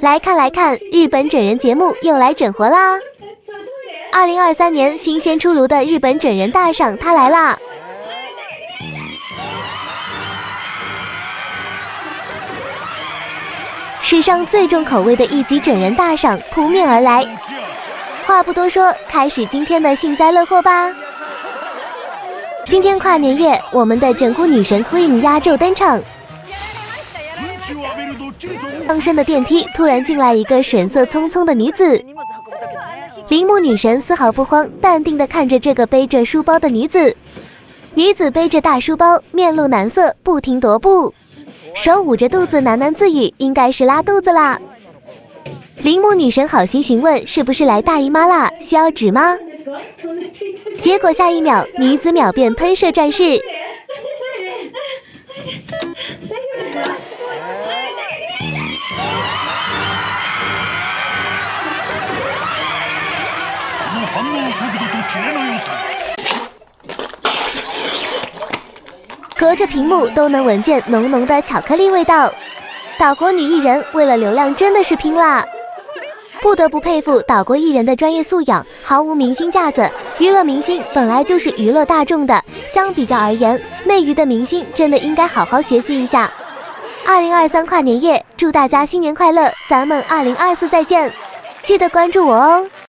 来看，日本整人节目又来整活啦！2023年新鲜出炉的日本整人大赏，它来啦！史上最重口味的一集整人大赏扑面而来。话不多说，开始今天的幸灾乐祸吧！今天跨年夜，我们的整蛊女神 Queen 压轴登场。上升的电梯突然进来一个神色匆匆的女子，铃木女神丝毫不慌，淡定地看着这个背着书包的女子。女子背着大书包，面露难色，不停踱步，手捂着肚子喃喃自语，应该是拉肚子啦。铃木女神好心询问是不是来大姨妈啦，需要纸吗？结果下一秒，女子秒变喷射战士。隔着屏幕都能闻见浓浓的巧克力味道。岛国女艺人为了流量真的是拼啦！不得不佩服岛国艺人的专业素养，毫无明星架子。娱乐明星本来就是娱乐大众的，相比较而言，内娱的明星真的应该好好学习一下。2023跨年夜，祝大家新年快乐！咱们2024再见，记得关注我哦。